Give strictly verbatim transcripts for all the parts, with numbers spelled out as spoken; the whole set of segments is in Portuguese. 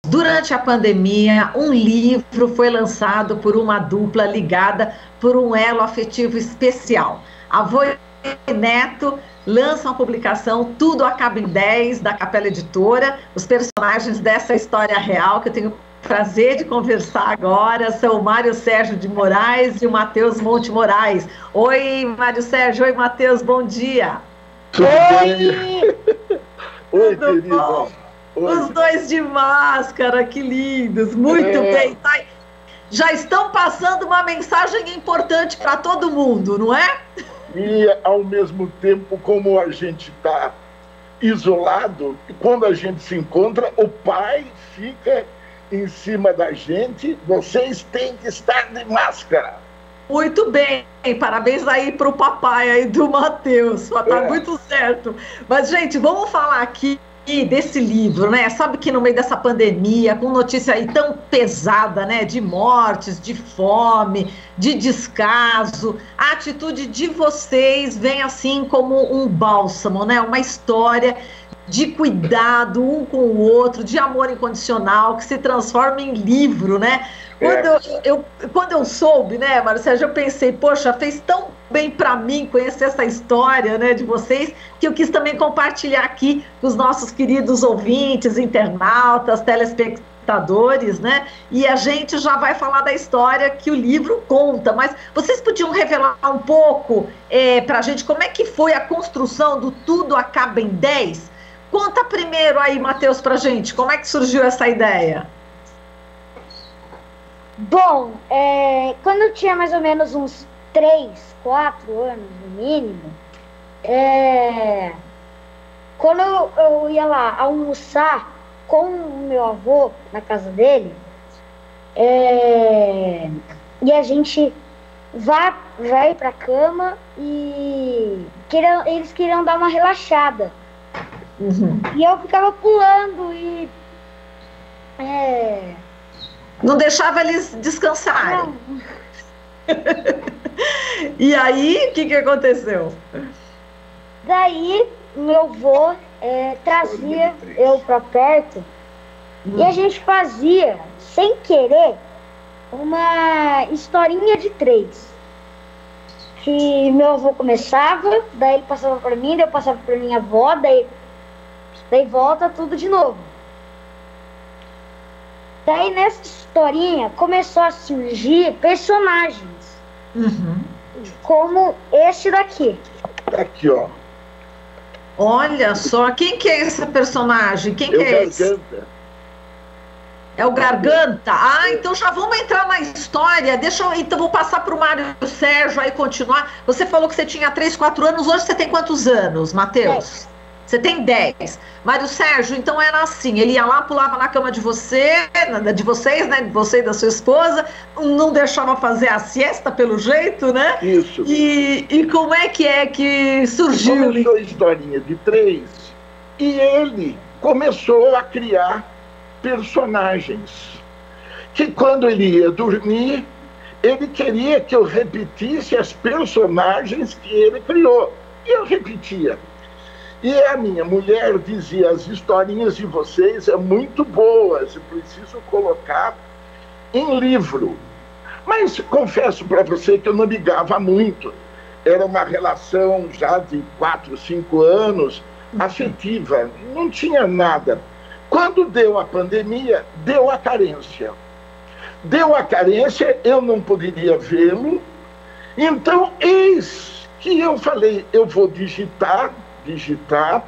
Durante a pandemia, um livro foi lançado por uma dupla ligada por um elo afetivo especial. Avô e neto lançam a publicação Tudo Acaba em dez, da Capela Editora. Os personagens dessa história real, que eu tenho o prazer de conversar agora, são o Mário Sérgio de Moraes e o Matheus Monte Moraes. Oi, Mário Sérgio. Oi, Matheus. Bom dia. Tudo Oi! Oi, Tudo querido. Bom? Oi. Os dois de máscara, que lindos. Muito é. bem. Tá? Já estão passando uma mensagem importante para todo mundo, não é? E, ao mesmo tempo, como a gente está isolado, quando a gente se encontra, o pai fica em cima da gente. Vocês têm que estar de máscara. Muito bem, parabéns aí para o papai aí do Matheus, tá é. muito certo. Mas, gente, vamos falar aqui desse livro, né? Sabe que no meio dessa pandemia, com notícia aí tão pesada, né? De mortes, de fome, de descaso, a atitude de vocês vem assim como um bálsamo, né? Uma história de cuidado um com o outro, de amor incondicional, que se transforma em livro, né? Quando eu, eu, quando eu soube, né, Mário Sérgio, eu pensei, poxa, fez tão bem para mim conhecer essa história, né, de vocês, que eu quis também compartilhar aqui com os nossos queridos ouvintes, internautas, telespectadores, né, e a gente já vai falar da história que o livro conta, mas vocês podiam revelar um pouco é, para a gente como é que foi a construção do Tudo Acaba em dez? Conta primeiro aí, Matheus, para a gente, como é que surgiu essa ideia? Bom, é, quando eu tinha mais ou menos uns três, quatro anos no mínimo, é, quando eu, eu ia lá almoçar com o meu avô na casa dele, é, e a gente vai, vai pra cama e queriam, eles queriam dar uma relaxada. Uhum. E eu ficava pulando e... É, não deixava eles descansarem. E aí, o que, que aconteceu? Daí, meu avô é, trazia eu pra perto hum. e a gente fazia, sem querer, uma historinha de três. Que meu avô começava, daí ele passava pra mim, daí eu passava pra minha avó, daí, daí volta tudo de novo. Daí, nessa historinha, começou a surgir personagens. Uhum. Como esse daqui. Aqui, ó. Olha só, quem que é esse personagem? Quem que é esse? Garganta. É o Garganta? Ah, então já vamos entrar na história. Deixa eu, então vou passar para o Mário Sérgio aí continuar. Você falou que você tinha três, quatro anos. Hoje você tem quantos anos, Matheus? Você tem dez. Mário Sérgio, então era assim, ele ia lá, pulava na cama de você, de vocês, né, de você e da sua esposa, não deixava fazer a siesta pelo jeito, né? Isso. E, e como é que é que surgiu? Começou a historinha de três e ele começou a criar personagens que quando ele ia dormir, ele queria que eu repetisse as personagens que ele criou. E eu repetia. E a minha mulher dizia, as historinhas de vocês são muito boas, eu preciso colocar em livro. Mas confesso para você que eu não ligava muito. Era uma relação já de quatro, cinco anos, afetiva, não tinha nada. Quando deu a pandemia, deu a carência. Deu a carência, eu não poderia vê-lo. Então, eis que eu falei, eu vou digitar, digitar,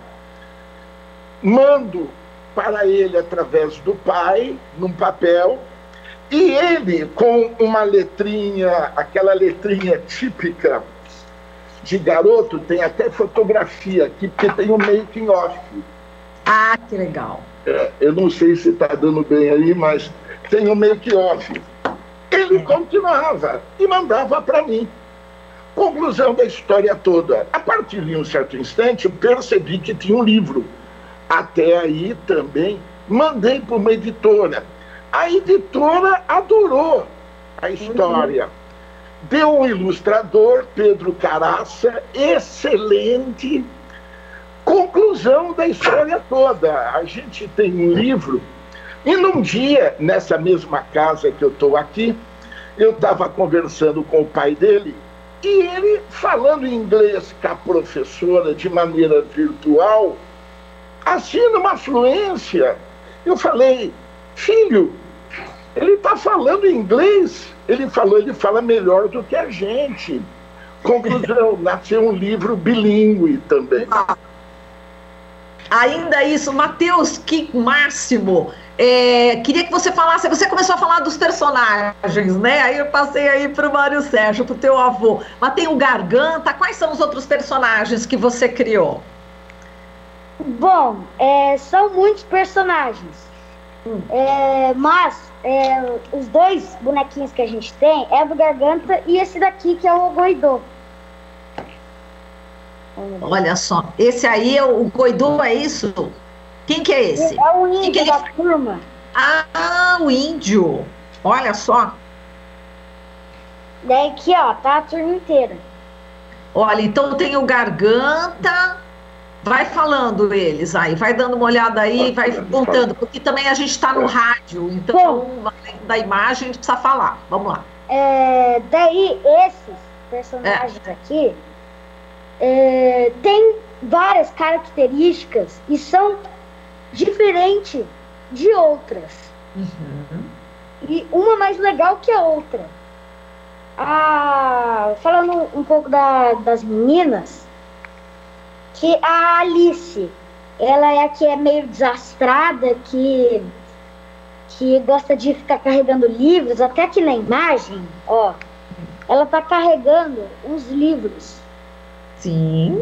mando para ele através do pai, num papel, e ele com uma letrinha, aquela letrinha típica de garoto, tem até fotografia aqui, porque tem um making off. Ah, que legal. É, eu não sei se está dando bem aí, mas tem um making off. Ele é. continuava e mandava para mim. Conclusão da história toda. A partir de um certo instante, eu percebi que tinha um livro. Até aí também mandei para uma editora. A editora adorou a história. Uhum. Deu um ilustrador, Pedro Caraça, excelente. Conclusão da história toda. A gente tem um livro E num dia, nessa mesma casa que eu estou aqui, eu estava conversando com o pai dele, e ele, falando inglês com a professora de maneira virtual, assim, numa fluência, eu falei, filho, ele está falando inglês. Ele falou, ele fala melhor do que a gente. Conclusão, nasceu um livro bilíngue também. Ah, ainda isso, Matheus, que máximo. É, queria que você falasse, você começou a falar dos personagens, né? Aí eu passei aí para o Mário Sérgio, para o teu avô. Mas tem o Garganta, quais são os outros personagens que você criou? Bom, é, são muitos personagens. Hum. É, mas é, os dois bonequinhos que a gente tem é do Garganta e esse daqui que é o Goidô. Olha só, esse aí é o Goidô, é isso? Quem que é esse? É o índio que que da ele... turma. Ah, o índio. Olha só. Daí aqui, ó, tá a turma inteira. Olha, então tem o Garganta. Vai falando eles aí, vai dando uma olhada aí, vai contando, porque também a gente está no rádio, então além da imagem a gente precisa falar. Vamos lá. É, daí esses personagens é. aqui é, tem várias características e são diferentes de outras. Uhum. E uma mais legal que a outra. Ah, falando um pouco da, das meninas, que a Alice, ela é a que é meio desastrada, que, que gosta de ficar carregando livros, até aqui na imagem, ó, ela tá carregando uns livros. Sim.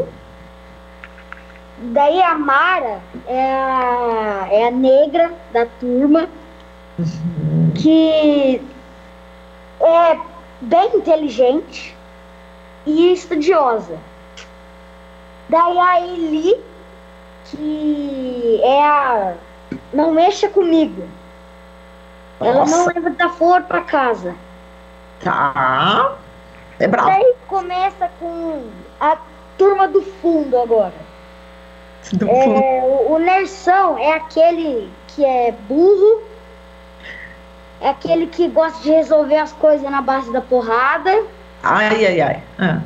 Daí a Mara é a, é a negra da turma, uhum. que é bem inteligente e estudiosa. Daí a Eli, que é a... não mexa comigo. Nossa. Ela não leva desaforo pra casa. Tá. É bravo. Daí começa com a turma do fundo agora. Do é, fundo. O, o Nersão é aquele que é burro. É aquele que gosta de resolver as coisas na base da porrada. Ai, ai, ai. Ah.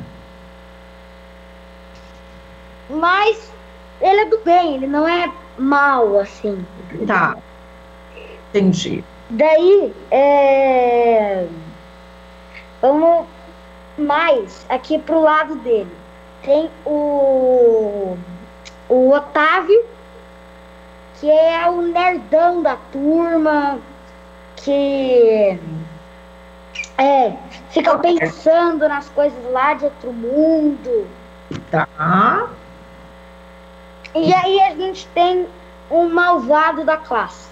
Mas ele é do bem, ele não é mal, assim. Tá. Entendi. Daí, é... vamos mais aqui pro lado dele. Tem o... o Otávio, que é o nerdão da turma, que... é, fica pensando nas coisas lá de outro mundo. Tá. E aí a gente tem um malvado da classe.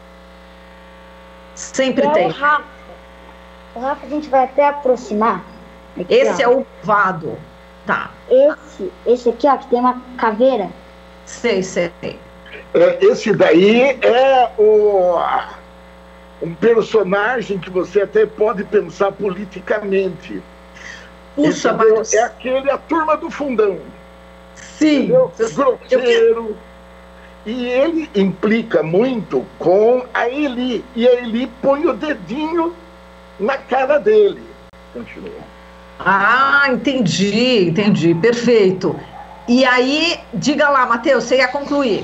Sempre é tem. O Rafa. O Rafa a gente vai até aproximar. Aqui, esse ó. É o malvado. Tá. Esse, esse aqui, ó, que tem uma caveira. Sei, sei. É, esse daí é o, um personagem que você até pode pensar politicamente. Puxa, mas... É aquele, a turma do fundão. Sim. Grosseiro. E ele implica muito com a Eli. E a Eli põe o dedinho na cara dele. Continua. Ah, entendi, entendi. Perfeito. E aí, diga lá, Matheus, você ia concluir.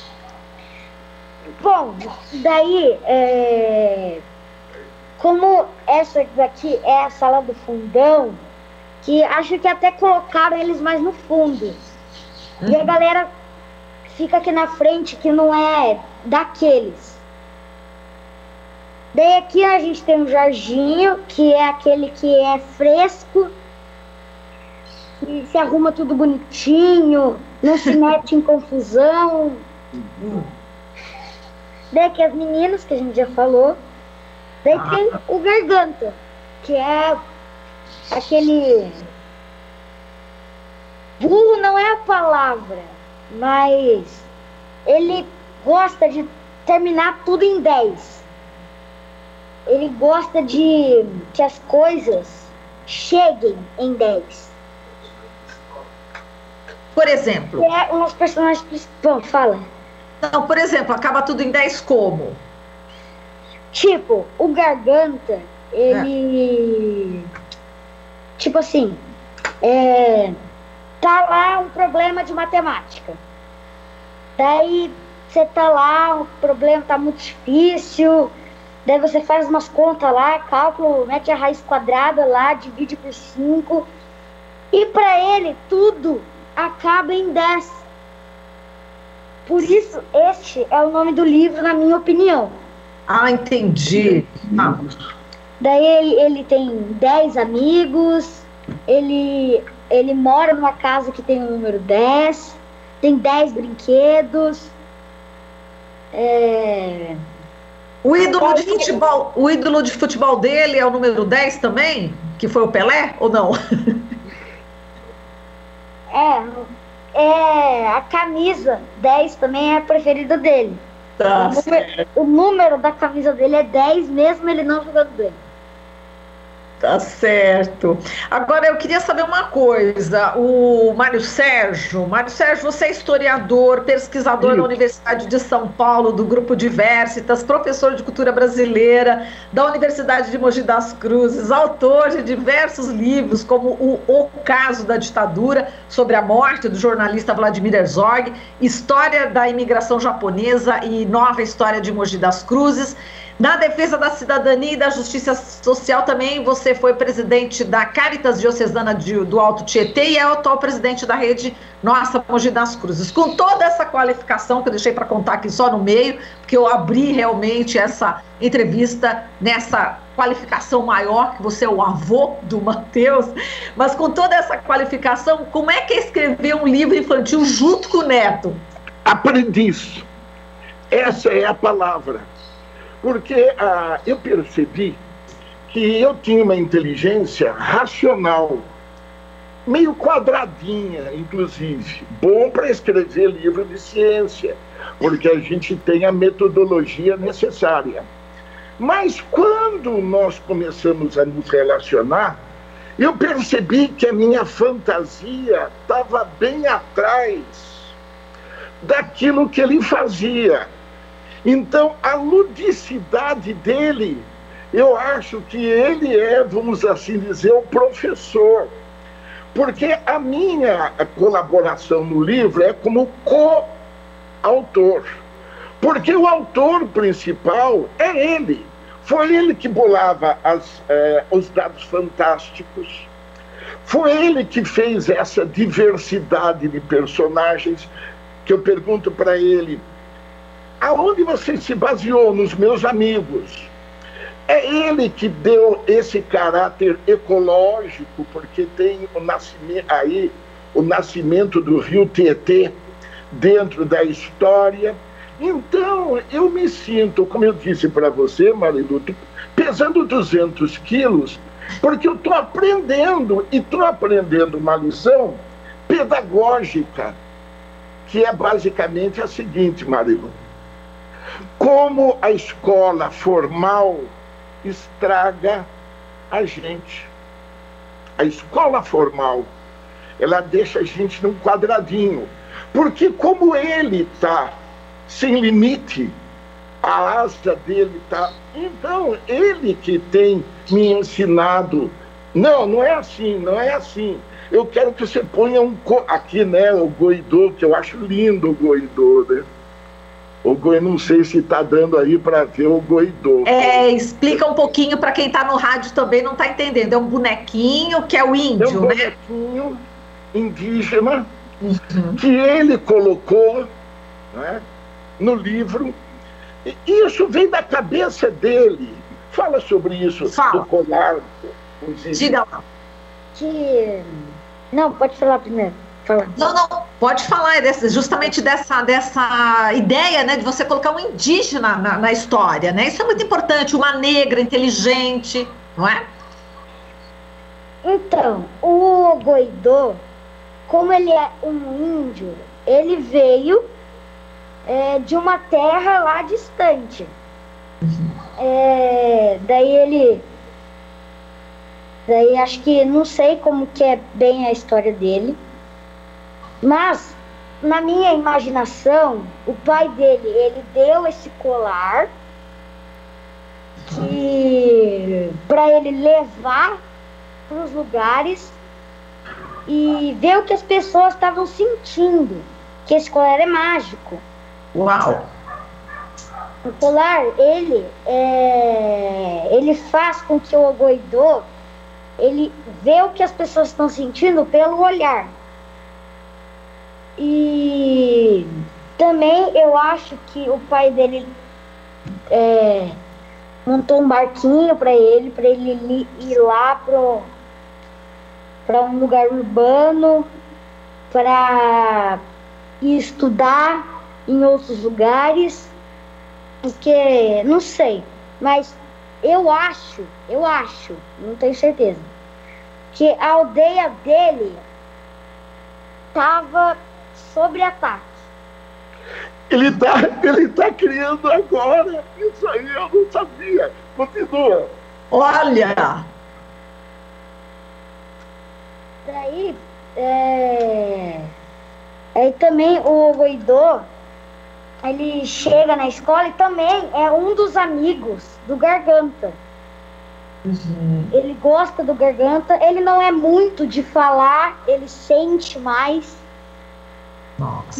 Bom, daí, é... como essa daqui é a sala do fundão, que acho que até colocaram eles mais no fundo. Hum. E a galera fica aqui na frente, que não é daqueles. Daí aqui a gente tem o Jorginho, que é aquele que é fresco, que se arruma tudo bonitinho, não se mete em confusão. Hum. Daí aqui as meninas, que a gente já falou. Daí ah. tem o Garganta, que é aquele... burro não é a palavra, mas ele gosta de terminar tudo em dez. Ele gosta de que as coisas cheguem em dez. Por exemplo... É um dos personagens principais. Fala. Não, por exemplo, acaba tudo em dez como? Tipo, o Garganta, ele... É. Tipo assim, é, tá lá um problema de matemática. Daí você tá lá, o problema tá muito difícil. Daí você faz umas contas lá, cálculo, mete a raiz quadrada lá, divide por cinco. E para ele, tudo acaba em dez. Por isso, este é o nome do livro, na minha opinião. Ah, entendi. Ah. Daí ele, ele tem dez amigos, ele, ele mora numa casa que tem o número dez, tem dez brinquedos. É... O ídolo de futebol, o ídolo de futebol dele é o número dez também? Que foi o Pelé ou não? É, é a camisa dez também é a preferida dele. Tá, o, número, o número da camisa dele é dez, mesmo ele não jogando bem. Tá certo. Agora eu queria saber uma coisa, o Mário Sérgio, Mário Sérgio, você é historiador, pesquisador Sim. da Universidade de São Paulo, do Grupo Diversitas, professor de cultura brasileira da Universidade de Mogi das Cruzes, autor de diversos livros, como o, o Caso da Ditadura, sobre a morte do jornalista Vladimir Herzog, História da Imigração Japonesa e Nova História de Mogi das Cruzes. Na defesa da cidadania e da justiça social também você foi presidente da Caritas Diocesana de, do Alto Tietê e é o atual presidente da rede Nossa Mogi das Cruzes. Com toda essa qualificação que eu deixei para contar aqui só no meio, porque eu abri realmente essa entrevista nessa qualificação maior, que você é o avô do Matheus, mas com toda essa qualificação, como é que é escrever um livro infantil junto com o neto? Aprendiz. Essa é a palavra. Porque ah, eu percebi que eu tinha uma inteligência racional, meio quadradinha, inclusive, bom para escrever livro de ciência, porque a gente tem a metodologia necessária. Mas quando nós começamos a nos relacionar, eu percebi que a minha fantasia estava bem atrás daquilo que ele fazia. Então, a ludicidade dele, eu acho que ele é, vamos assim dizer, o professor. Porque a minha colaboração no livro é como co-autor. Porque o autor principal é ele. Foi ele que bolava as, eh, os dados fantásticos. Foi ele que fez essa diversidade de personagens, que eu pergunto para ele: aonde você se baseou? Nos meus amigos. É ele que deu esse caráter ecológico, porque tem o nascimento, aí, o nascimento do rio Tietê dentro da história. Então, eu me sinto, como eu disse para você, Marilu, pesando duzentos quilos, porque eu estou aprendendo, e estou aprendendo uma lição pedagógica, que é basicamente a seguinte, Marilu: como a escola formal estraga a gente. A escola formal, ela deixa a gente num quadradinho. Porque como ele está sem limite, a asa dele está... Então, ele que tem me ensinado, não, não é assim, não é assim. Eu quero que você ponha um... Aqui, né, o Goidô, que eu acho lindo o Goidô, né? O Goi, não sei se está dando aí para ver o Goidô. É, explica um pouquinho para quem está no rádio também, não está entendendo. É um bonequinho que é o índio, né? É um bonequinho, né? Indígena, uhum. que ele colocou, né, no livro. E isso vem da cabeça dele. Fala sobre isso. Fala. Do colar. Diga lá. Que... Não, pode falar primeiro. Não, não, pode falar, é desse, justamente dessa, dessa ideia, né, de você colocar um indígena na, na história, né? Isso é muito importante, uma negra inteligente, não é? Então, o Goidô, como ele é um índio, ele veio é, de uma terra lá distante. Uhum. É, daí ele... Daí acho que, não sei como que é bem a história dele, mas, na minha imaginação, o pai dele, ele deu esse colar que para ele levar para os lugares e ver o que as pessoas estavam sentindo, que esse colar é mágico. Uau! O colar, ele, é, ele faz com que o Ogoidô, ele vê o que as pessoas estão sentindo pelo olhar. E também eu acho que o pai dele é, montou um barquinho para ele, para ele ir lá pro para um lugar urbano, para estudar em outros lugares, porque, não sei, mas eu acho, eu acho, não tenho certeza, que a aldeia dele estava sob ataque. Ele está ele tá criando agora, isso aí eu não sabia. Continua. Olha! Daí, é... aí também o Ogoidô, ele chega na escola e também é um dos amigos do Garganta. Uhum. Ele gosta do Garganta, ele não é muito de falar, ele sente mais. Nossa.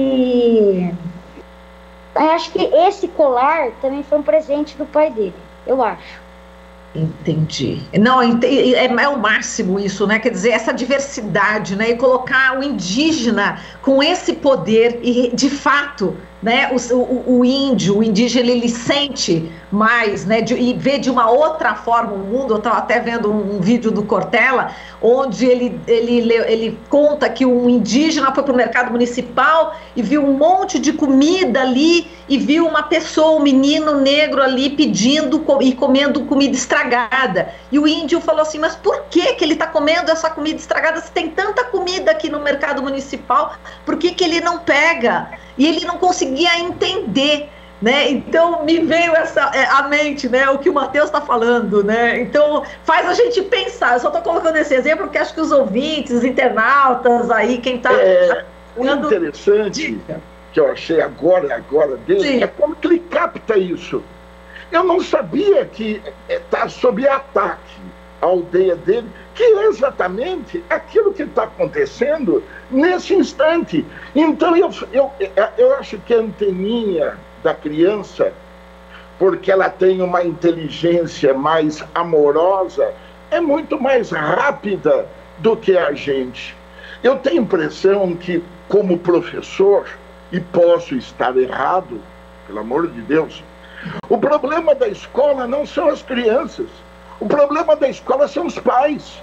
E eu acho que esse colar também foi um presente do pai dele, eu acho. Entendi. Não, é, é o máximo isso, né? Quer dizer, essa diversidade, né? E colocar o indígena com esse poder e, de fato, né? O, o, o índio, o indígena, ele sente mais, né? De, e vê de uma outra forma o mundo. Eu estava até vendo um, um vídeo do Cortella, onde ele, ele, ele conta que um indígena foi para o mercado municipal e viu um monte de comida ali e viu uma pessoa, um menino negro ali pedindo e comendo comida estragada. E o índio falou assim, mas por que que ele está comendo essa comida estragada se tem tanta comida aqui no mercado municipal? Por que que ele não pega? E ele não conseguia entender, né? Então me veio essa é, à mente, né? O que o Matheus está falando, né? Então faz a gente pensar. Eu só estou colocando esse exemplo porque acho que os ouvintes, os internautas aí, quem está é, o interessante dica. Que eu achei agora, agora dele, Sim. é como que ele capta isso. Eu não sabia que está sob ataque a aldeia dele, que é exatamente aquilo que está acontecendo nesse instante. Então, eu, eu, eu acho que a anteninha da criança, porque ela tem uma inteligência mais amorosa, é muito mais rápida do que a gente. Eu tenho a impressão que, como professor, e posso estar errado, pelo amor de Deus, o problema da escola não são as crianças, o problema da escola são os pais.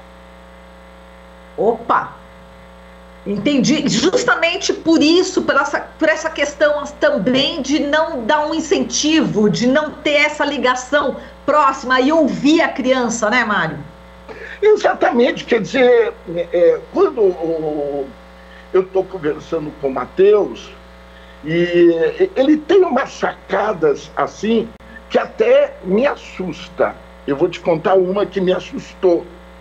Opa! Entendi. Justamente por isso, por essa, por essa questão também de não dar um incentivo, de não ter essa ligação próxima e ouvir a criança, né, Mário? Exatamente. Quer dizer, é, quando o, eu estou conversando com o Matheus, e ele tem umas sacadas assim que até me assusta. Eu vou te contar uma que me assustou.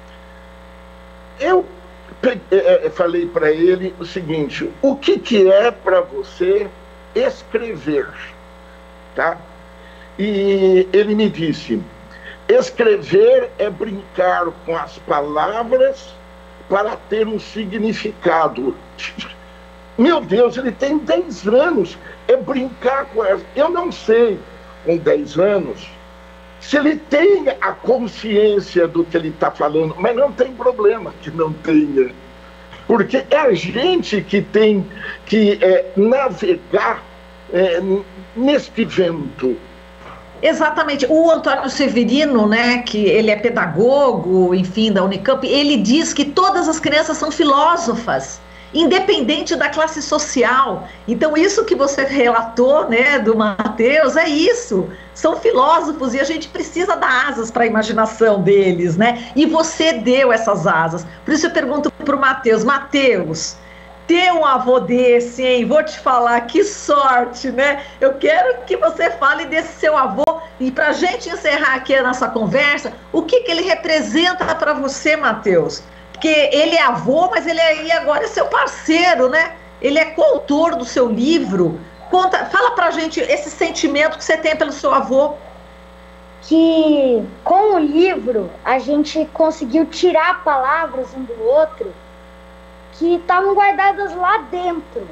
Eu peguei, falei para ele o seguinte: o que, que é para você escrever? Tá? E ele me disse: escrever é brincar com as palavras para ter um significado. Meu Deus, ele tem dez anos, é brincar com ela. Eu não sei, com dez anos, se ele tem a consciência do que ele está falando, mas não tem problema que não tenha. Porque é a gente que tem que é, navegar é, neste vento. Exatamente. O Antônio Severino, né, que ele é pedagogo, enfim, da Unicamp, ele diz que todas as crianças são filósofas, independente da classe social. Então isso que você relatou, né, do Matheus, é isso, são filósofos e a gente precisa dar asas para a imaginação deles, né, e você deu essas asas. Por isso eu pergunto para o Matheus: Matheus, ter um avô desse, hein, vou te falar, que sorte, né? Eu quero que você fale desse seu avô e para a gente encerrar aqui a nossa conversa, o que que ele representa para você, Matheus? Porque ele é avô, mas ele aí agora é seu parceiro, né? Ele é coautor do seu livro. Conta, fala pra gente esse sentimento que você tem pelo seu avô. que com o livro a gente conseguiu tirar palavras um do outro que estavam guardadas lá dentro.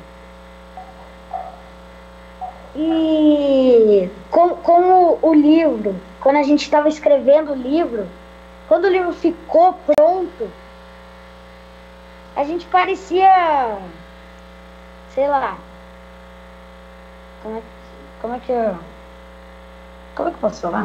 E com, com o, o livro, quando a gente estava escrevendo o livro, quando o livro ficou pronto, a gente parecia, sei lá, como é, como é que eu, como é que eu posso falar?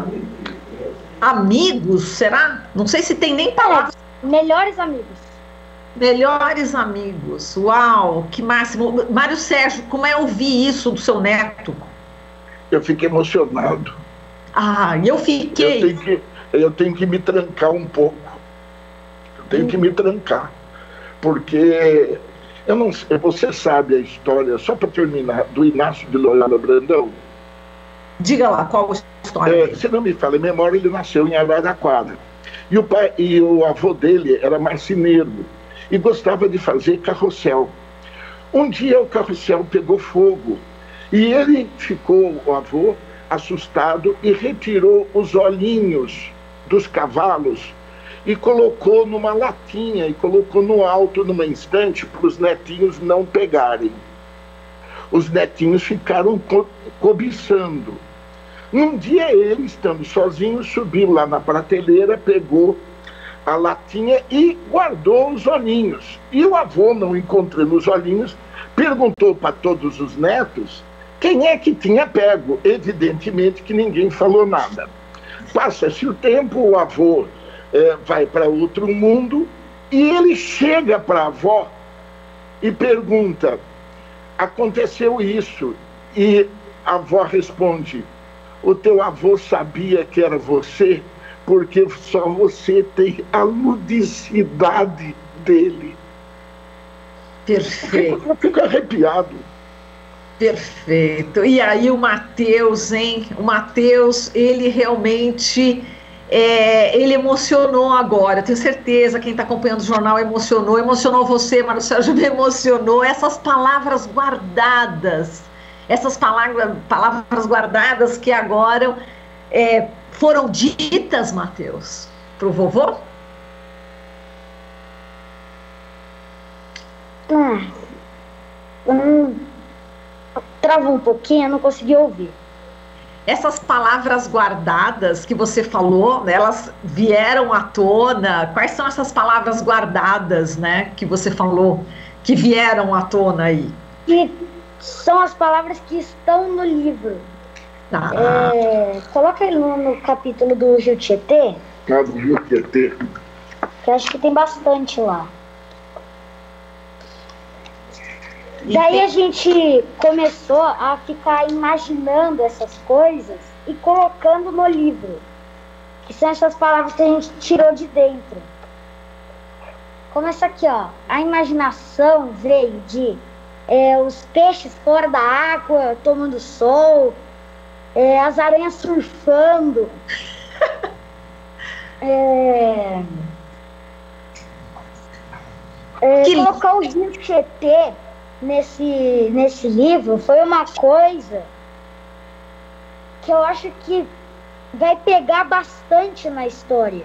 Amigos, será? Não sei se tem nem palavras. É, melhores amigos. Melhores amigos. Uau, que máximo. Mário Sérgio, como é ouvir isso do seu neto? Eu fiquei emocionado. Ah, eu fiquei. Eu tenho que, eu tenho que me trancar um pouco. Eu tenho hum. que me trancar. Porque, eu não sei, você sabe a história, só para terminar, do Inácio de Loyola Brandão? Diga lá, qual a história? É, se não me falha a memória, ele nasceu em Araraquara. E o, pai, e o avô dele era marceneiro e gostava de fazer carrossel. Um dia o carrossel pegou fogo e ele ficou, o avô, assustado e retirou os olhinhos dos cavalos e colocou numa latinha e colocou no alto numa estante para os netinhos não pegarem. Os netinhos ficaram co cobiçando. Um dia ele, estando sozinho, subiu lá na prateleira, pegou a latinha e guardou os olhinhos. E o avô, não encontrando os olhinhos, perguntou para todos os netos quem é que tinha pego. Evidentemente que ninguém falou nada. Passa-se o tempo, o avô é, vai para outro mundo e ele chega para a avó e pergunta: aconteceu isso? E a avó responde: o teu avô sabia que era você, porque só você tem a ludicidade dele. Perfeito. Eu fico arrepiado. Perfeito. E aí o Matheus, hein? O Matheus, ele realmente, é, ele emocionou agora. Eu tenho certeza, quem está acompanhando o jornal emocionou. Emocionou você, Mário Sérgio, me emocionou. Essas palavras guardadas. Essas palavras, palavras guardadas que agora é, foram ditas, Matheus, para o vovô? Ah, eu não... Travou um pouquinho, eu não consegui ouvir. Essas palavras guardadas que você falou, elas vieram à tona? Quais são essas palavras guardadas, né, que você falou, que vieram à tona aí? Que são as palavras que estão no livro. Ah. É, coloca ele no, no capítulo do Rio Tietê. Ah, do Rio Tietê. Que eu acho que tem bastante lá. Daí a gente começou a ficar imaginando essas coisas e colocando no livro. Que são essas palavras que a gente tirou de dentro. Começa aqui, ó. A imaginação veio de É, os peixes fora da água, tomando sol, é, as aranhas surfando. é, é, colocar o Rio Tietê nesse, nesse livro foi uma coisa que eu acho que vai pegar bastante na história.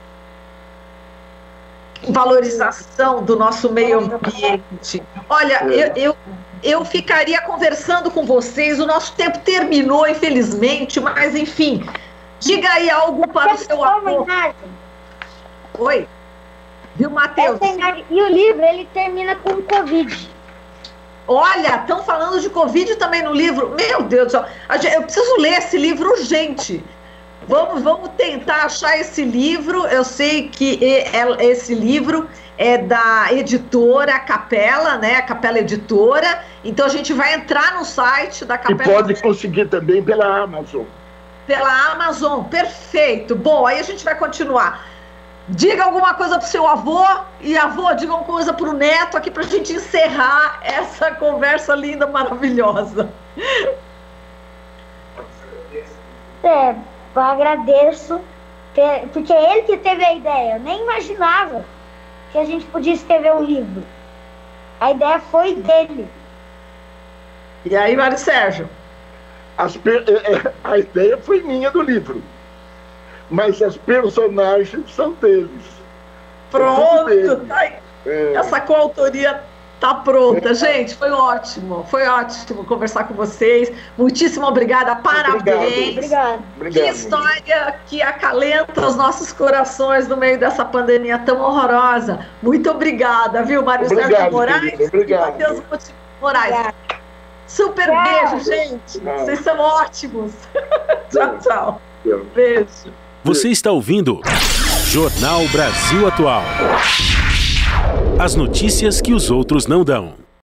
Valorização do nosso meio ambiente. Olha, eu, eu, eu ficaria conversando com vocês, o nosso tempo terminou, infelizmente, mas enfim, diga aí algo para o seu avô. Oi? Viu, Matheus? E o livro, ele termina com Covid. Olha, estão falando de Covid também no livro. Meu Deus do céu, eu preciso ler esse livro urgente. Vamos, vamos tentar achar esse livro. Eu sei que esse livro é da editora Capela, né? A Capela Editora. Então a gente vai entrar no site da Capela. E pode conseguir também pela Amazon. Pela Amazon, perfeito. Bom, aí a gente vai continuar. Diga alguma coisa pro seu avô e avô, diga alguma coisa pro neto aqui pra gente encerrar essa conversa linda, maravilhosa. É. Eu agradeço, porque é ele que teve a ideia. Eu nem imaginava que a gente podia escrever um livro. A ideia foi dele. E aí, Mário Sérgio? As, a ideia foi minha do livro. mas as personagens são deles. Pronto, é tá aí. É. Essa coautoria tá pronta. Gente, foi ótimo, foi ótimo conversar com vocês. Muitíssimo obrigada, parabéns. Obrigada. Que história que acalenta os nossos corações no meio dessa pandemia tão horrorosa. Muito obrigada, viu, Mário Sérgio Moraes e Matheus Moraes. Obrigada. Super tchau. Beijo, gente. Tchau. Vocês são ótimos. Tchau, tchau. Beijo. Você está ouvindo Jornal Brasil Atual. As notícias que os outros não dão.